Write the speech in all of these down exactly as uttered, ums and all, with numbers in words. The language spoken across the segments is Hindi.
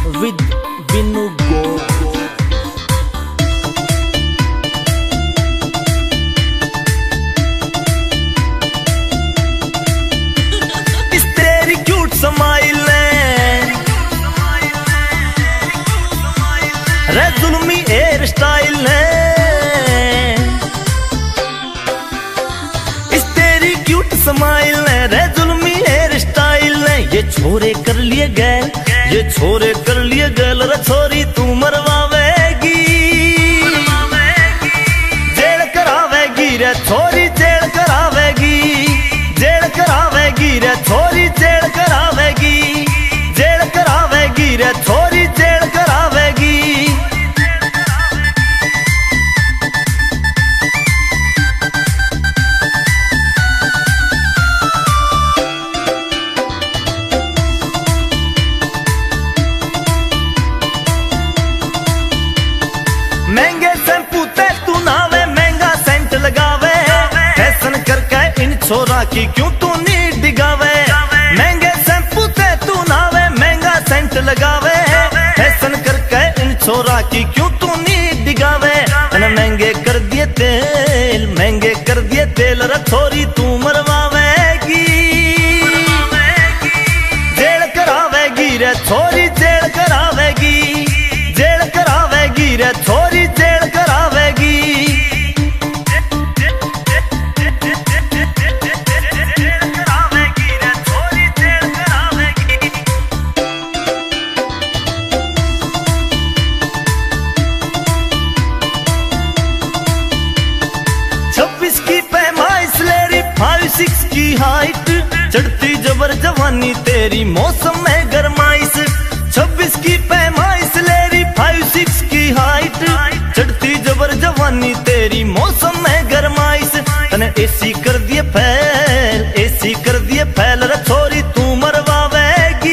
with Vinu Go. इस तेरी क्यूट स्माइल ने रे जुल्मी हेयर स्टाइल ने इस तेरी क्यूट स्माइल ने रे जुल्मी हेयर स्टाइल ने ये छोरे कर लिए गैल ये छोरे कर लिए गैल रे छोरी तू मरवावेगी जेल करावेगी रे छोरी जेल करावेगी जेल करावेगी रे छोरी जेल करावेगी जेल करावेगी रे छोरी जेल करावेगी। महंगे शैम्पू ते तू नावे महंगा सेंट लगावे फैशन करके इन छोरा की क्यों तू नी डिगावे महंगे शैम्पू ते तू नावे महंगा सेंट लगावे फैशन करके इन छोरा की क्यों तू नी डिगावे महंगे कर दिए तेल महंगे कर दिए तेल रे छोरी तू मरवावेगी जेल करावेगी रे छोरी जेल करावेगी जेल करावेगी रे छोरी जेल करावेगी। छब्बीस की पैमाइश लेरी फाइव सिक्स की हाइट चढ़ती जबर जवानी तेरी मौसम में गरमाइश छब्बीस की पैमाइश लेरी फाइव सिक्स की हाइट चढ़ती जबर जवानी तेरी मौसम में गरमाइश तने एसी कर दिए फैल एसी कर दिए फैल रे छोरी तू मरवावेगी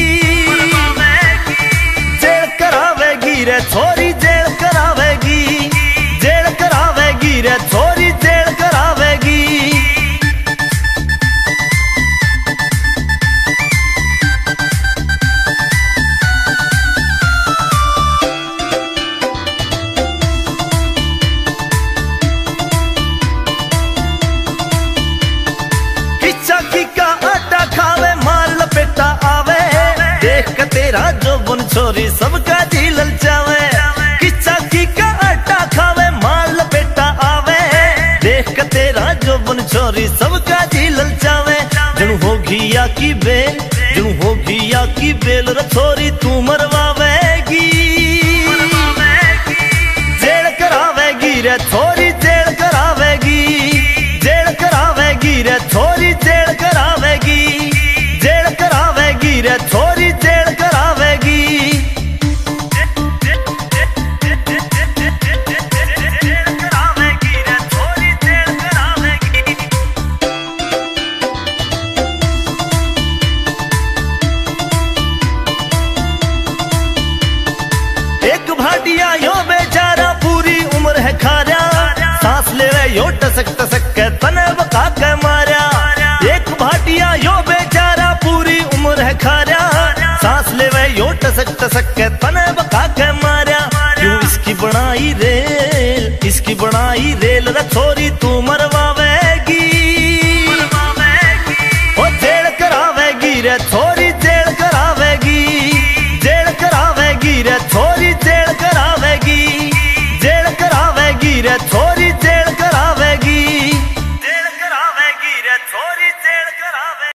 जेल करावेगी रे छोरी जेल करावेगी जेल करावेगी रे छोरी जेल करावेगी। चाकी का आटा खावे मार लपेटा आवे देख के तेरा जोबन छोरी सबका जी ललचावे चाकी का आटा खावे मार लपेटा आवे देख के तेरा जोबन छोरी सबका जी ललचावे जणू होगी या की बेल जणू होगी या की बेल रे छोरी तू मरवावेगी जेल करावेगी रे छोरी जेल करावेगी जेल करावेगी रे छोरी जेल करावेगी जेल करावेगी रे छोरी जेल करावेगी। एक भाटिया यो बेचारा पूरी उम्र है खारा सांस ले रहे यो टसक टसक के तने बका के मारा एक भाटिया यो बेचारा पूरी उम्र है खारा सांस ले रहे यो टसक टसक के तने बका के मारा क्यों इसकी बनाई रेल इसकी बनाई रेल रे छोरी तू मरवावेगी ओ जेल करावेगी रे छोरी जेल करावेगी जेल करावेगी रे छोरी जेल करावेगी जेल करावेगी रे छोरी